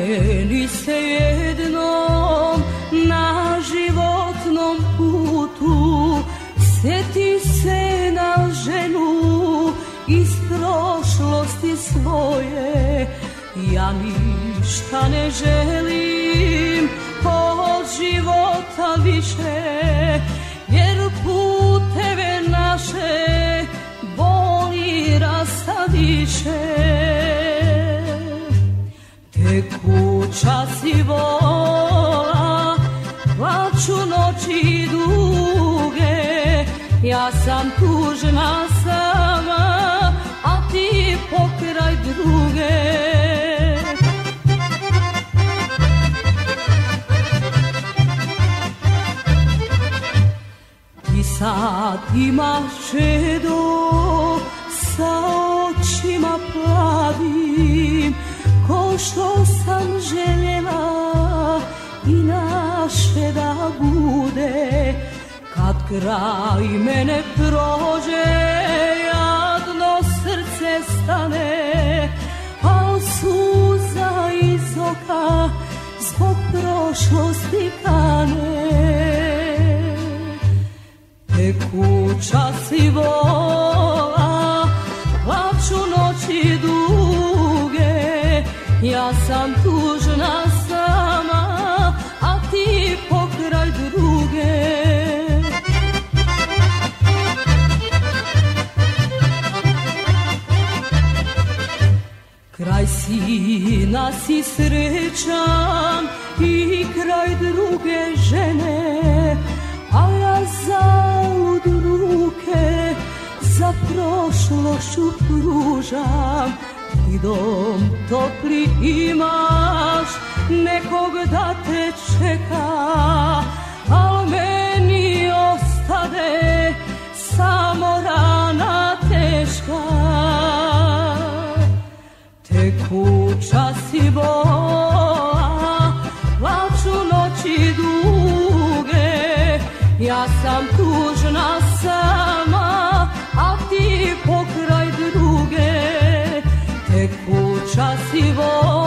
Meni se jednom na životnom putu sjeti se na ženu iz prošlosti svoje. Ja ništa ne želim od života više, jer puteve naše boli rastadiše. Tekuća si vola, plaču noći duge, ja sam tužna sama, a ti pokraj druge. Ti sad imaš žedo sa očima plavim, ko što sam željela i naše da bude. Kad kraj mene prođe, jadno srce stane, a suza iz oka zbog prošlosti kane. Tekuća si vola, plaču noći duge, ja sam tužna sama, a ti pokraj druge. Kraj sina si srećan i kraj druge žene, a ja zaud ruke za prošlošću pružam. Ti dom topli imaš, nekog da te čeka, al meni ostade samo rana teška. Tekuća si vola, plaču noći duge, ja sam tužna sama, a ti pokraj druge. Tekuća si vola,